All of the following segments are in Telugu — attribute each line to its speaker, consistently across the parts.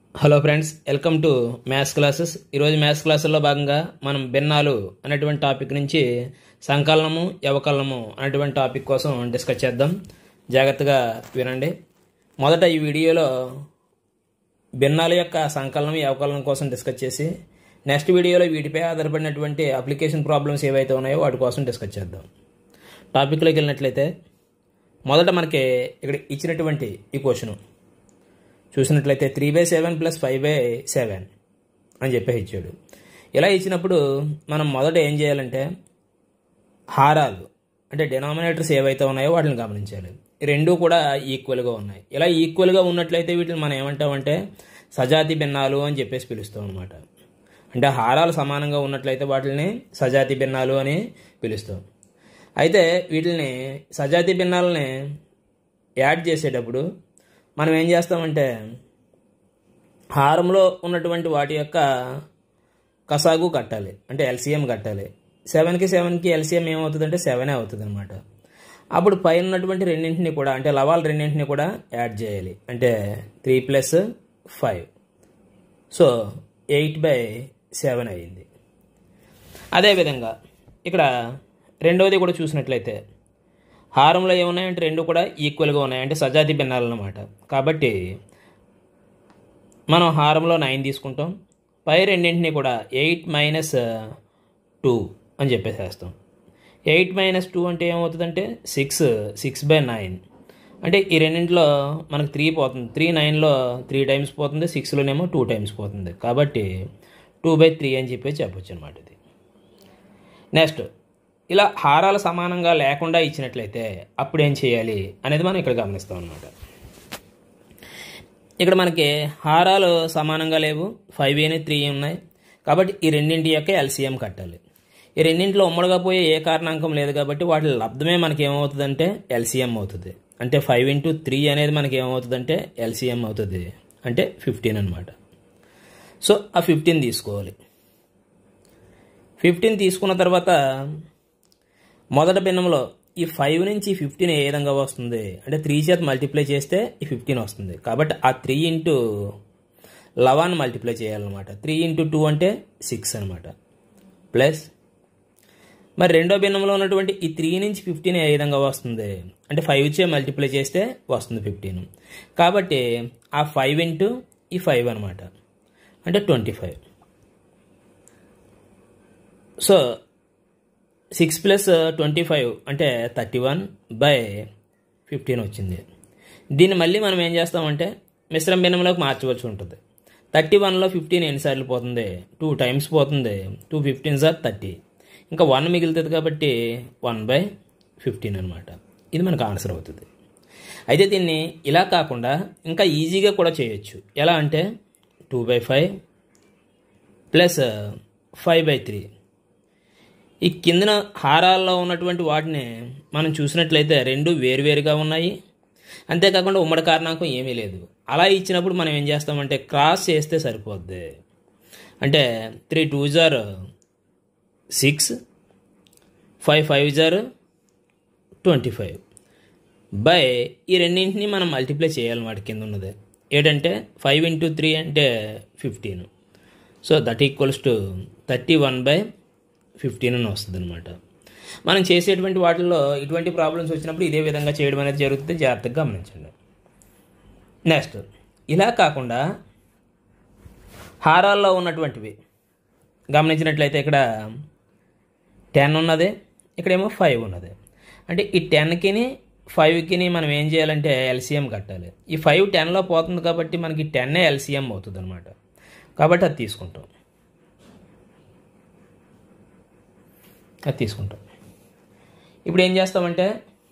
Speaker 1: Hello friends, welcome to maths classes. ఈరోజు మ్యాథ్స్ క్లాసుల్లో భాగంగా మనం భిన్నాలు అనేటువంటి టాపిక్ నుంచి సంకలనము వ్యవకలనము అనేటువంటి టాపిక్ కోసం డిస్కస్ చేద్దాం. జాగ్రత్తగా వినండి. మొదట ఈ వీడియోలో భిన్నాల యొక్క సంకలనం వ్యవకలనం కోసం డిస్కస్ చేసి నెక్స్ట్ వీడియోలో వీటిపై ఆధారపడినటువంటి అప్లికేషన్ ప్రాబ్లమ్స్ ఏవైతే ఉన్నాయో వాటి కోసం డిస్కస్ చేద్దాం. టాపిక్లోకి వెళ్ళినట్లయితే మొదట మనకి ఇక్కడ ఇచ్చినటువంటి ఈ క్వశ్చన్ చూసినట్లయితే 3/7 + 5/7 అని చెప్పేసి ఇచ్చాడు. ఇలా ఇచ్చినప్పుడు మనం మొదట ఏం చేయాలంటే హారాలు అంటే డినామినేటర్స్ ఏవైతే ఉన్నాయో వాటిని గమనించాలి. ఈ రెండు కూడా ఈక్వల్గా ఉన్నాయి. ఇలా ఈక్వల్గా ఉన్నట్లయితే వీటిని మనం ఏమంటామంటే సజాతి భిన్నాలు అని చెప్పేసి పిలుస్తాం అనమాట. అంటే హారాలు సమానంగా ఉన్నట్లయితే వాటిని సజాతి భిన్నాలు అని పిలుస్తాం. అయితే వీటిని సజాతి భిన్నాలని యాడ్ చేసేటప్పుడు మనం ఏం చేస్తామంటే హారంలో ఉన్నటువంటి వాటి యొక్క కసాగు కట్టాలి, అంటే ఎల్సిఎం కట్టాలి. 7కి 7కి ఎల్సిఎం ఏమవుతుందంటే 7 అవుతుంది అనమాట. అప్పుడు పైన ఉన్నటువంటి రెండింటిని కూడా అంటే లవాలు రెండింటిని కూడా యాడ్ చేయాలి, అంటే 3 + 5 సో 8/7 అయ్యింది. అదేవిధంగా ఇక్కడ రెండవది కూడా చూసినట్లయితే హారంలో ఏమున్నాయంటే రెండు కూడా ఈక్వల్గా ఉన్నాయి, అంటే సజాతి భిన్నాలు అన్నమాట. కాబట్టి మనం హారంలో 9 తీసుకుంటాం, పై రెండింటిని కూడా 8 - 2 అని చెప్పేసేస్తాం. 8 - 2 అంటే ఏమవుతుందంటే 6/9. అంటే ఈ రెండింటిలో మనకు 3 పోతుంది. 3 9లో 3 టైమ్స్ పోతుంది, 6లోనేమో 2 టైమ్స్ పోతుంది. కాబట్టి 2/3 అని చెప్పేసి చెప్పొచ్చు అనమాట. ఇది నెక్స్ట్ ఇలా హారాలు సమానంగా లేకుండా ఇచ్చినట్లయితే అప్పుడు ఏం చేయాలి అనేది మనం ఇక్కడ గమనిస్తాం అనమాట. ఇక్కడ మనకి హారాలు సమానంగా లేవు, 5 అని 3 ఉన్నాయి. కాబట్టి ఈ రెండింటి యొక్క ఎల్సిఎం కట్టాలి. ఈ రెండింటిలో ఉమ్మడిగా పోయే ఏ కారణాంకం లేదు కాబట్టి వాటి లబ్ధమే మనకి ఏమవుతుందంటే ఎల్సిఎం అవుతుంది. అంటే 5 × 3 అనేది మనకి ఏమవుతుందంటే ఎల్సిఎం అవుతుంది, అంటే 15 అనమాట. సో ఆ 15 తీసుకోవాలి. 15 తీసుకున్న తర్వాత మొదటి భిన్నంలో ఈ 5 నుంచి 15 ఏ విధంగా వస్తుంది అంటే 3 చేత మల్టిప్లై చేస్తే ఈ 15 వస్తుంది. కాబట్టి ఆ 3 × 11 మల్టిప్లై చేయాలన్నమాట. 3 × 2 అంటే 6 అనమాట. ప్లస్ మరి రెండో భిన్నంలో ఉన్నటువంటి ఈ 3 నుంచి 15 ఏ విధంగా వస్తుంది అంటే 5 చే మల్టిప్లై చేస్తే వస్తుంది 15. కాబట్టి ఆ 5 × ఈ 5 అనమాట, అంటే 25. సో 6 + 25 అంటే 31/15 వచ్చింది. దీన్ని మళ్ళీ మనం ఏం చేస్తామంటే మిశ్రమ భిన్నంలోకి మార్చవలసి ఉంటుంది. 31లో 15 ఎన్నిసార్లు పోతుంది? 2 టైమ్స్ పోతుంది. 2 15s are 30. ఇంకా 1 మిగులుతుంది కాబట్టి 1/15 అనమాట. ఇది మనకు ఆన్సర్ అవుతుంది. అయితే దీన్ని ఇలా కాకుండా ఇంకా ఈజీగా కూడా చేయొచ్చు. ఎలా అంటే 2/5 + 5/3. ఈ కిందన హారాల్లో ఉన్నటువంటి వాటిని మనం చూసినట్లయితే రెండు వేరువేరుగా ఉన్నాయి, అంతేకాకుండా ఉమ్మడి కారణాంకం ఏమీ లేదు. అలా ఇచ్చినప్పుడు మనం ఏం చేస్తామంటే క్రాస్ చేస్తే సరిపోద్ది. అంటే 3 2s are 6, 5 5s are 25 by ఈ రెండింటిని మనం మల్టిప్లై చేయాలన్నమాట. కింద ఉన్నది ఏంటంటే 5 × 3 అంటే 15. సో దట్ ఈక్వల్స్ టు 31/15 అని వస్తుంది అనమాట. మనం చేసేటువంటి వాటిల్లో ఇటువంటి ప్రాబ్లమ్స్ వచ్చినప్పుడు ఇదే విధంగా చేయడం అనేది జరుగుతుంది. జాగ్రత్తగా గమనించండి. నెక్స్ట్ ఇలా కాకుండా హారాల్లో ఉన్నటువంటివి గమనించినట్లయితే ఇక్కడ 10 ఉన్నది, ఇక్కడేమో 5 ఉన్నది. అంటే ఈ 10కి 5కి మనం ఏం చేయాలంటే ఎల్సిఎం కట్టాలి. ఈ 5 10లో పోతుంది కాబట్టి మనకి 10 ఎల్సిఎం అవుతుంది అనమాట. కాబట్టి అది తీసుకుంటాం. ఇప్పుడు ఏం చేస్తామంటే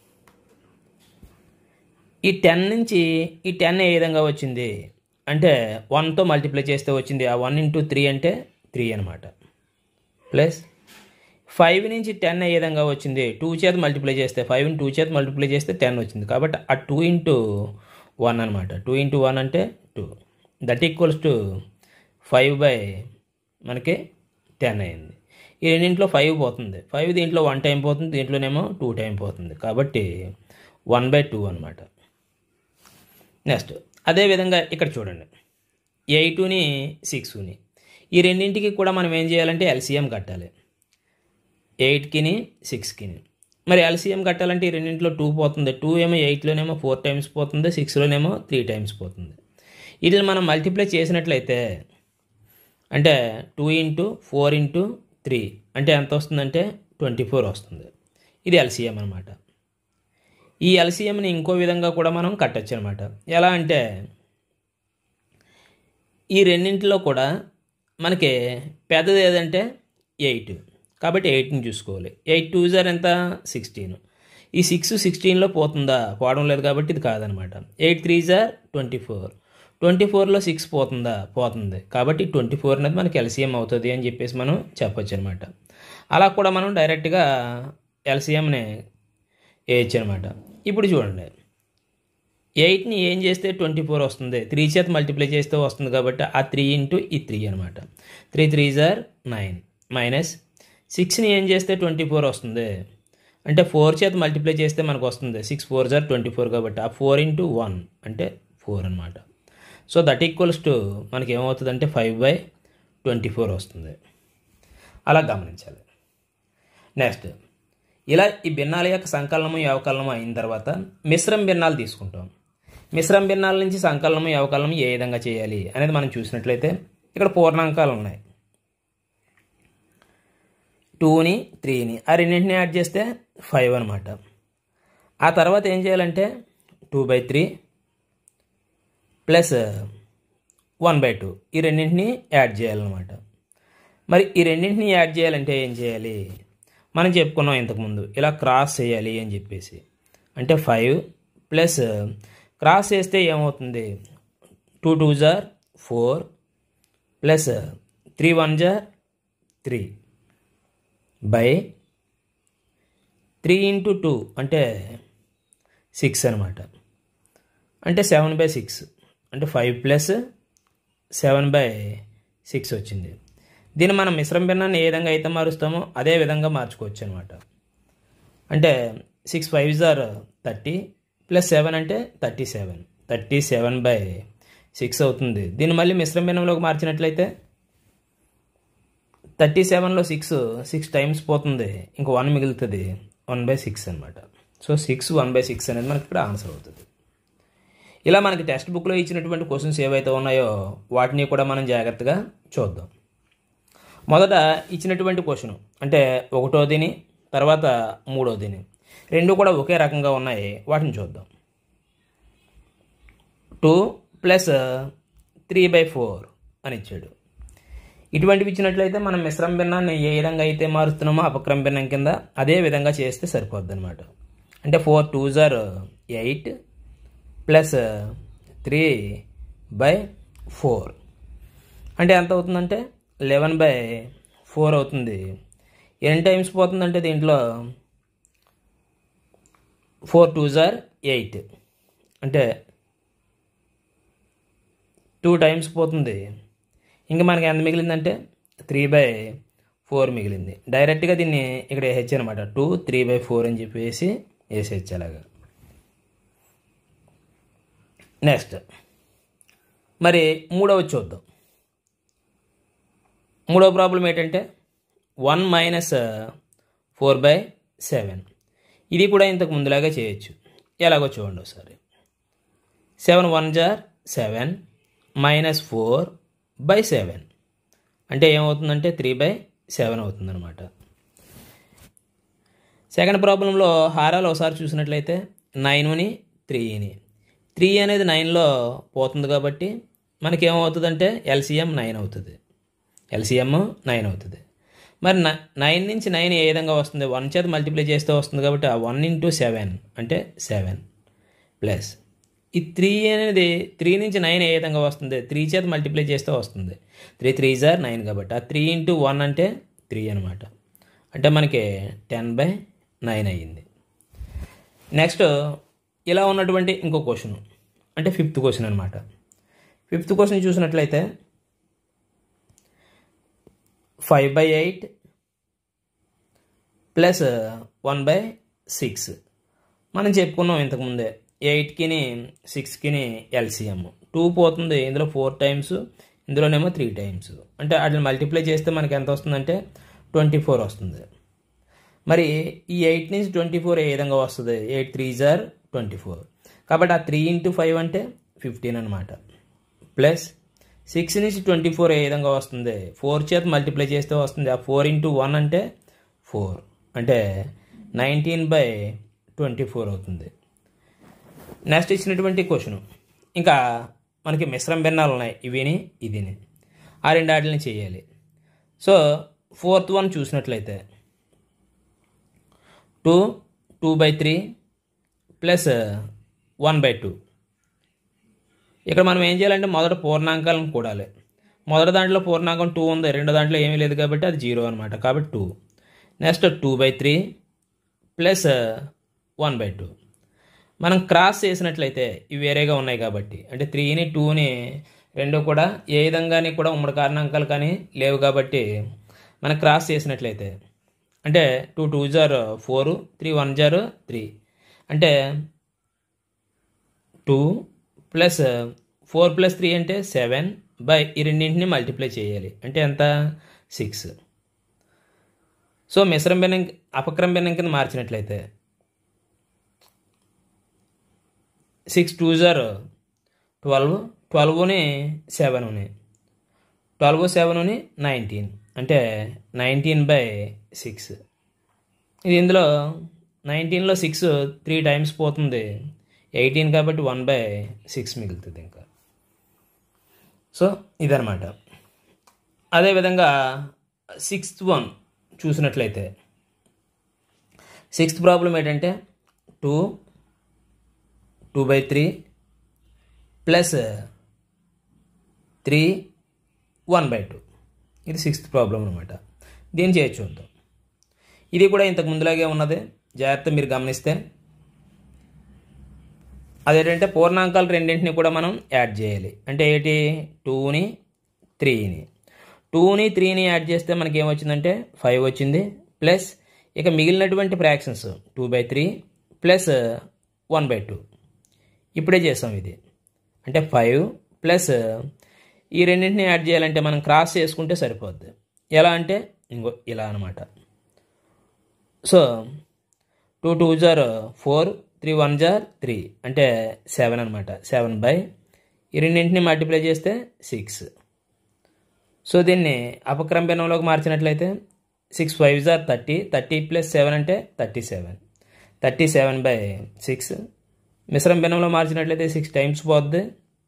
Speaker 1: ఈ 10 నుంచి ఈ 10 ఏ విధంగా వచ్చింది అంటే 1తో మల్టిప్లై చేస్తే వచ్చింది. ఆ 1 × 3 అంటే 3 అనమాట. ప్లస్ 5 నుంచి 10 ఏ విధంగా వచ్చింది 2 చేత మల్టిప్లై చేస్తే 5ని 2 చేత మల్టిప్లై చేస్తే 10 వచ్చింది. కాబట్టి ఆ 2 × 1 అనమాట. 2 × 1 అంటే 2. దట్ ఈక్వల్స్ టు 5/మనకి 10 అయింది. ఈ రెండింటిలో 5 పోతుంది. 5 దీంట్లో 1 టైం పోతుంది, దీంట్లోనేమో 2 టైం పోతుంది. కాబట్టి 1/2 అనమాట. నెక్స్ట్ అదేవిధంగా ఇక్కడ చూడండి 8ని 6ని ఈ రెండింటికి కూడా మనం ఏం చేయాలంటే ఎల్సిఎం కట్టాలి. 8కిని 6కిని మరి ఎల్సిఎం కట్టాలంటే ఈ రెండింటిలో 2 పోతుంది. 2 ఏమో 8లోనేమో 4 టైమ్స్ పోతుంది, 6లోనేమో 3 టైమ్స్ పోతుంది. వీటిని మనం మల్టిప్లై చేసినట్లయితే అంటే 2 ఇంటూ 4 ఇంటూ 3 అంటే ఎంత వస్తుందంటే 24 వస్తుంది. ఇది ఎల్సిఎం అనమాట. ఈ ఎల్సిఎంని ఇంకో విధంగా కూడా మనం కట్టచ్చు అనమాట. ఎలా అంటే ఈ రెండింటిలో కూడా మనకి పెద్దది ఏదంటే 8 కాబట్టి 8ని చూసుకోవాలి. 8 2 జార్ ఎంత 16. ఈ 6 16లో పోతుందా? పోవడం లేదు కాబట్టి ఇది కాదనమాట. 8 3 జార్ 24. 24లో 6 పోతుందా? పోతుంది. కాబట్టి 24 అనేది మనకి ఎల్సిఎం అవుతుంది అని చెప్పేసి మనం చెప్పొచ్చు అనమాట. అలా కూడా మనం డైరెక్ట్గా ఎల్సిఎంని వేయచ్చు అనమాట. ఇప్పుడు చూడండి, 8ని ఏం చేస్తే 24 వస్తుంది, 3 చేత మల్టిప్లై చేస్తే వస్తుంది కాబట్టి ఆ 3 ఇంటూ ఈ 3 అనమాట. 3 3 జార్ 9 మైనస్ 6ని ఏం చేస్తే 24 వస్తుంది అంటే 4 చేత మల్టిప్లై చేస్తే మనకు వస్తుంది. 6 4 జార్ 24 కాబట్టి ఆ 4 ఇంటూ 1 అంటే 4 అనమాట. సో దట్ ఈక్వల్స్ టు మనకి ఏమవుతుంది అంటే 5/24 వస్తుంది. అలా గమనించాలి. నెక్స్ట్ ఇలా ఈ భిన్నాల యొక్క సంకలనము వ్యవకలనము అయిన తర్వాత మిశ్రమ భిన్నాలు తీసుకుంటాం. మిశ్రమ భిన్నాల నుంచి సంకలనము వ్యవకలనము ఏ విధంగా చేయాలి అనేది మనం చూసినట్లయితే ఇక్కడ పూర్ణాంకాలు ఉన్నాయి. 2ని 3ని ఆ రెండింటిని యాడ్ చేస్తే 5 అనమాట. ఆ తర్వాత ఏం చేయాలంటే 2/3 ప్లస్ 1/2 ఈ రెండింటిని యాడ్ చేయాలన్నమాట. మరి ఈ రెండింటిని యాడ్ చేయాలంటే ఏం చేయాలి? మనం చెప్పుకున్నాం ఇంతకుముందు ఇలా క్రాస్ చేయాలి అని చెప్పేసి. అంటే 5 ప్లస్ క్రాస్ చేస్తే ఏమవుతుంది 2 2 జార్ 4 ప్లస్ 3 1 జార్ 3 బై 3 ఇంటూ 2 అంటే 6 అనమాట. అంటే 7/6 అంటే 5 ప్లస్ 7/6 వచ్చింది. దీన్ని మనం మిశ్రమ భిన్నాన్ని ఏ విధంగా అయితే మారుస్తామో అదే విధంగా మార్చుకోవచ్చు అనమాట. అంటే 6 5 జార్ 30 ప్లస్ 7 అంటే 37 37/6 అవుతుంది. దీన్ని మళ్ళీ మిశ్రమ భిన్నంలోకి మార్చినట్లయితే 37లో 6 టైమ్స్ పోతుంది, ఇంకో 1 మిగులుతుంది, 1/6 అనమాట. సో 6 1/6 అనేది మనకి ఇక్కడ ఆన్సర్ అవుతుంది. ఇలా మనకి టెక్స్ట్ బుక్లో ఇచ్చినటువంటి క్వశ్చన్స్ ఏవైతే ఉన్నాయో వాటిని కూడా మనం జాగ్రత్తగా చూద్దాం. మొదట ఇచ్చినటువంటి క్వశ్చన్ అంటే 1వదిని తర్వాత 3వదిని రెండు కూడా ఒకే రకంగా ఉన్నాయి, వాటిని చూద్దాం. 2 ప్లస్ 3/4 అని ఇచ్చాడు. ఇటువంటివి ఇచ్చినట్లయితే మనం మిశ్రమ భిన్నాన్ని ఏ విధంగా అయితే మారుస్తున్నామో అపక్రమ భిన్నం కింద అదే విధంగా చేస్తే సరిపోద్ది అనమాట. అంటే 4 2 జార్ 8 ప్లస్ 3/4 అంటే ఎంత అవుతుందంటే 11/4 అవుతుంది. ఎన్ని టైమ్స్ పోతుందంటే దీంట్లో 4 2 జార్ 8 అంటే 2 టైమ్స్ పోతుంది. ఇంకా మనకి ఎంత మిగిలిందంటే 3/4 మిగిలింది. డైరెక్ట్గా దీన్ని ఇక్కడ వేసేచ్చు అనమాట. 2 3/4 అని చెప్పేసి వేసేచ్చు అలాగా. నెక్స్ట్ మరి మూడవది చూద్దాం. మూడవ ప్రాబ్లం ఏంటంటే 1 మైనస్ 4/7. ఇది కూడా ఇంతకు ముందులాగా చేయొచ్చు. ఎలాగో చూడండి ఒకసారి. 7 1 జార్ 7 మైనస్ 4/7 అంటే ఏమవుతుందంటే 3/7 అవుతుందన్నమాట. సెకండ్ ప్రాబ్లంలో హారాలు ఒకసారి చూసినట్లయితే 9ని 3ని 3 అనేది 9లో పోతుంది కాబట్టి మనకి ఏమవుతుందంటే ఎల్సిఎం 9 అవుతుంది. ఎల్సిఎం 9 అవుతుంది. మరి 9 నుంచి 9 ఏ విధంగా వస్తుంది? 1 చేత మల్టిప్లై చేస్తే వస్తుంది కాబట్టి ఆ 1 ఇంటూ 7 అంటే 7 ప్లస్ ఈ 3 అనేది 3 నుంచి 9 ఏ విధంగా వస్తుంది? 3 చేత మల్టిప్లై చేస్తే వస్తుంది. 3 3 జార్ 9 కాబట్టి ఆ 3 ఇంటూ 1 అంటే 3 అనమాట. అంటే మనకి 10/9 అయ్యింది. నెక్స్ట్ ఇలా ఉన్నటువంటి ఇంకో క్వశ్చన్ అంటే 5th క్వశ్చన్ అనమాట. 5th క్వశ్చన్ చూసినట్లయితే 5/8 ప్లస్ 1/6 మనం చెప్పుకున్నాం ఇంతకుముందే. 8కిని 6కిని ఎల్సిఎం 2 పోతుంది, ఇందులో 4 టైమ్స్, ఇందులోనేమో 3 టైమ్స్. అంటే వాటిని మల్టిప్లై చేస్తే మనకి ఎంత వస్తుందంటే 24 వస్తుంది. మరి ఈ 8 నుంచి 24 ఏ విధంగా వస్తుంది? 8 3s are 24. కాబట్టి ఆ 3 into 5 అంటే 15 అనమాట. ప్లస్ 6 నుంచి 24 ఏ విధంగా వస్తుంది? 4 చేత మల్టిప్లై చేస్తే వస్తుంది. ఆ 4 into 1 అంటే 4, అంటే 19/24 అవుతుంది. నెక్స్ట్ ఇచ్చినటువంటి క్వశ్చన్, ఇంకా మనకి మిశ్రమ భిన్నాలు ఉన్నాయి, ఇవిని ఇదిని, ఆ రెండు వాటిని చేయాలి. సో 4th వన్ చూసినట్లయితే 2/3 ప్లస్ 1/2. ఇక్కడ మనం ఏం చేయాలంటే మొదట పూర్ణాంకాలను కూడాలి. మొదటి దాంట్లో పూర్ణాంకం 2 ఉంది, రెండో దాంట్లో ఏమీ లేదు కాబట్టి అది 0 అనమాట, కాబట్టి 2. Next 2/3 plus 1/2. మనం క్రాస్ చేసినట్లయితే ఇవి వేరేగా ఉన్నాయి కాబట్టి, అంటే 3ని 2ని రెండు కూడా ఏ విధంగాని కూడా ఉమ్మడి కారణాంకాలు కానీ లేవు కాబట్టి మనం క్రాస్ చేసినట్లయితే అంటే 2 2s are 4, 3 1s are 3, అంటే 2 ప్లస్ 4 ప్లస్ 3 అంటే 7 బై ఈ రెండింటిని మల్టిప్లై చేయాలి, అంటే ఎంత? 6. సో మిశ్రమ భిన్నం అపక్రమ భిన్నం కింద మార్చినట్లయితే 6 2s are 12, 12ని 7ని, 12 7ని 19, అంటే 19/6. ఇది ఇందులో 19లో 6 3 టైమ్స్ పోతుంది, 18 కాబట్టి 1/6 మిగులుతుంది ఇంకా. సో ఇదనమాట. అదేవిధంగా 6th వన్ చూసినట్లయితే 6th ప్రాబ్లం ఏంటంటే 2/3 ప్లస్ 3 1/2. ఇది 6th ప్రాబ్లం అనమాట. దీన్ని చేయొచ్చు చూద్దాం. ఇది కూడా ఇంతకు ముందులాగే ఉన్నది, జాగ్రత్త మీరు గమనిస్తే. అదేంటంటే పూర్ణాంకాలు రెండింటిని కూడా మనం యాడ్ చేయాలి. అంటే ఏంటి? 2ని 3ని 2ని 3ని యాడ్ చేస్తే మనకి ఏమొచ్చిందంటే 5 వచ్చింది. ప్లస్ ఇక మిగిలినటువంటి ఫ్రాక్షన్స్ 2/3 ప్లస్ 1/2 ఇప్పుడే చేసాం ఇది. అంటే 5 ప్లస్ ఈ రెండింటిని యాడ్ చేయాలంటే మనం క్రాస్ చేసుకుంటే సరిపోద్ది. ఎలా అంటే ఇంకో ఇలా అనమాట. So 2 2s are 4, 3 1s are 3, అంటే 7 అనమాట. 7 బై ఈ రెండింటిని మల్టిప్లై చేస్తే 6. సో దీన్ని అపక్రమ భిన్నంలోకి మార్చినట్లయితే 6 5s are 30, 30 ప్లస్ 7 అంటే 37, 37/6. మిశ్రమ భిన్నంలో మార్చినట్లయితే 6 టైమ్స్ పోద్ది.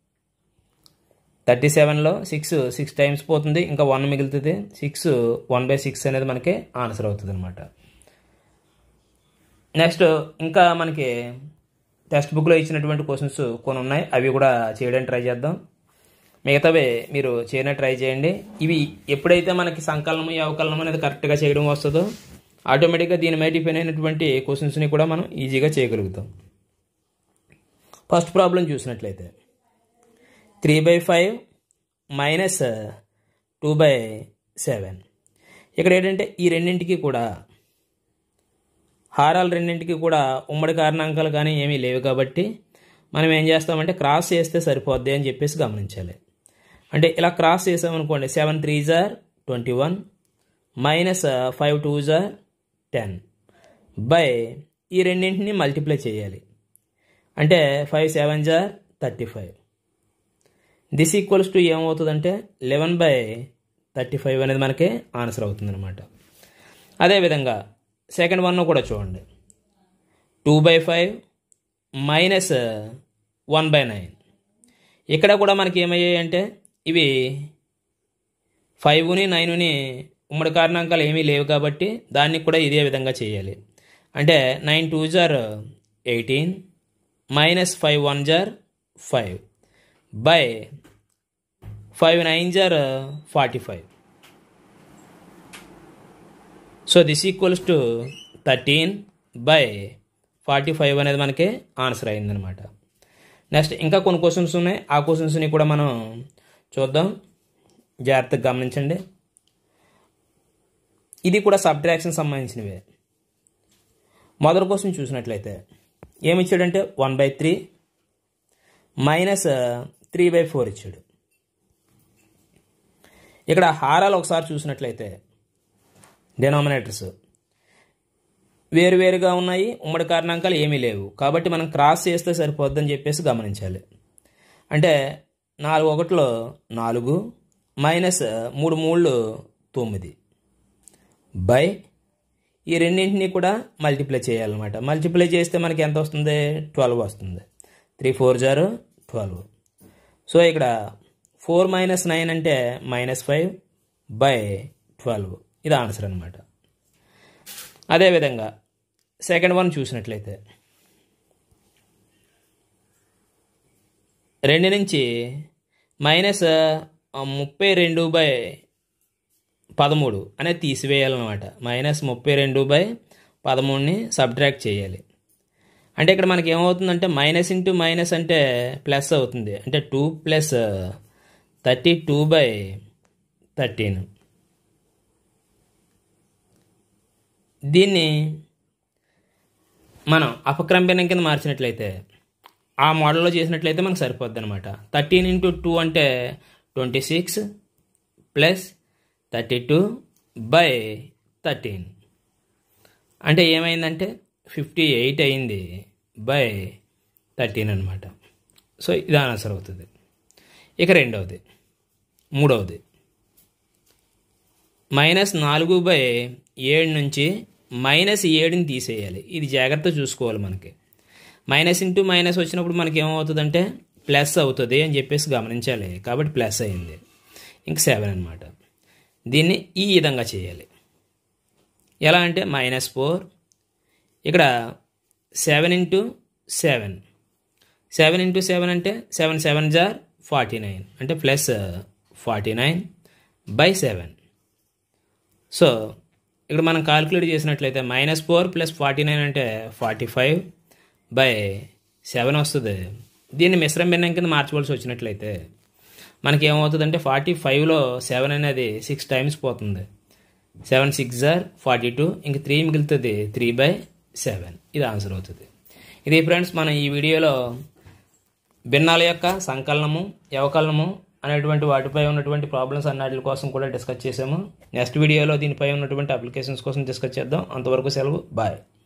Speaker 1: 37లో 6 టైమ్స్ పోతుంది, ఇంకా 1 మిగులుతుంది. 6 1/6 అనేది మనకి ఆన్సర్ అవుతుంది అనమాట. నెక్స్ట్ ఇంకా మనకి టెక్స్ట్ బుక్లో ఇచ్చినటువంటి క్వశ్చన్స్ కొన్ని ఉన్నాయి, అవి కూడా చేయడానికి ట్రై చేద్దాం. మిగతావే మీరు చేయడానికి ట్రై చేయండి. ఇవి ఎప్పుడైతే మనకి సంకలనము వ్యవకలనం అనేది కరెక్ట్గా చేయడం వస్తుందో ఆటోమేటిక్గా దీని మీద డిపెండ్ అయినటువంటి క్వశ్చన్స్ని కూడా మనం ఈజీగా చేయగలుగుతాం. ఫస్ట్ ప్రాబ్లం చూసినట్లయితే 3/5 మైనస్ 2/7. ఇక్కడ ఏంటంటే ఈ రెండింటికి కూడా హారాలు రెండింటికి కూడా ఉమ్మడి కారణాంకాలు కానీ ఏమీ లేవు కాబట్టి మనం ఏం చేస్తామంటే క్రాస్ చేస్తే సరిపోద్ది అని చెప్పేసి గమనించాలి. అంటే ఇలా క్రాస్ చేసామనుకోండి 7 3s are 21 minus 5 2s are 10 by ఈ రెండింటిని మల్టిప్లై చేయాలి. అంటే 5 7s are 35. This equals to ఏమవుతుందంటే 11/35 అనేది మనకి ఆన్సర్ అవుతుంది అనమాట. అదేవిధంగా సెకండ్ వన్ కూడా చూడండి. 2/5 మైనస్ 1/9. ఇక్కడ కూడా మనకి ఏమయ్యాయి అంటే ఇవి 5ని 9ని ఉమ్మడి కారణాంకాలు ఏమీ లేవు కాబట్టి దాన్ని కూడా ఇదే విధంగా చేయాలి. అంటే 9 2s are 18 minus 5 1s are 5 by 5 9s are 45. So this equals to 13/45 అనేది మనకి ఆన్సర్ అయిందనమాట. నెక్స్ట్ ఇంకా కొన్ని క్వశ్చన్స్ ఉన్నాయి, ఆ క్వశ్చన్స్ని కూడా మనం చూద్దాం, జాగ్రత్తగా గమనించండి. ఇది కూడా సబ్ట్రాక్షన్ సంబంధించినవే. మొదటి క్వశ్చన్ చూసినట్లయితే ఏమిచ్చాడంటే 1/3 మైనస్ 3/4 ఇచ్చాడు. ఇక్కడ హారాలు ఒకసారి చూసినట్లయితే డినామినేటర్స్ వేరువేరుగా ఉన్నాయి, ఉమ్మడి కారణాంకాలు ఏమీ లేవు. కాబట్టి మనం క్రాస్ చేస్తే సరిపోద్దని చెప్పేసి గమనించాలి. అంటే 4 1 4 మైనస్ 3 3 9 బై ఈ రెండింటినీ కూడా మల్టిప్లై చేయాలన్నమాట. మల్టిప్లై చేస్తే మనకి ఎంత వస్తుంది? 12 వస్తుంది. 3 4 12. సో ఇక్కడ 4 - 9 అంటే -5 బై 12. ఇది ఆన్సర్ అనమాట. అదేవిధంగా సెకండ్ వన్ చూసినట్లయితే 2 నుంచి -32/13 అనేది తీసివేయాలన్నమాట. -32/13ని సబ్ట్రాక్ట్ చేయాలి. అంటే ఇక్కడ మనకి ఏమవుతుందంటే మైనస్ ఇంటూ మైనస్ అంటే ప్లస్ అవుతుంది. అంటే 2 + 32/13. దీన్ని మనం అపక్రమణం కింద మార్చినట్లయితే ఆ మోడల్లో చేసినట్లయితే మనకు సరిపోద్ది అనమాట. 13 × 2 అంటే 26 + 32/13 అంటే ఏమైందంటే 58 అయింది బై 13 అనమాట. సో ఇది ఆన్సర్ అవుతుంది. ఇక మూడవది -4/7 నుంచి -7ని తీసేయాలి. ఇది జాగ్రత్త చూసుకోవాలి. మనకి మైనస్ ఇంటూ మైనస్ వచ్చినప్పుడు మనకి ఏమవుతుందంటే ప్లస్ అవుతుంది అని చెప్పేసి గమనించాలి. కాబట్టి ప్లస్ అయింది. ఇంక 7 అనమాట. దీన్ని ఈ విధంగా చేయాలి. ఎలా అంటే -4 ఇక్కడ 7 × 7 7 × 7 అంటే 7 7 49 అంటే +49/7. సో ఇక్కడ మనం కాలిక్యులేట్ చేసినట్లయితే -4 + 49 అంటే 45/7 వస్తుంది. దీన్ని మిశ్రమ భిన్నం కింద మార్చవలసి వచ్చినట్లయితే మనకి ఏమవుతుందంటే 45లో 7 అనేది 6 టైమ్స్ పోతుంది. 7 6 42. ఇంక 3 మిగులుతుంది 3/7. ఇది ఆన్సర్ అవుతుంది. ఇది ఫ్రెండ్స్ మనం ఈ వీడియోలో భిన్నాల యొక్క సంకలనము, వ్యవకలనము అనేటువంటి వాటిపై ఉన్నటువంటి ప్రాబ్లమ్స్ అన్నిటి కోసం కూడా డిస్కస్ చేసాము. నెక్స్ట్ వీడియోలో దీనిపై ఉన్నటువంటి అప్లికేషన్స్ కోసం డిస్కస్ చేద్దాం. అంతవరకు సెలవు. బాయ్.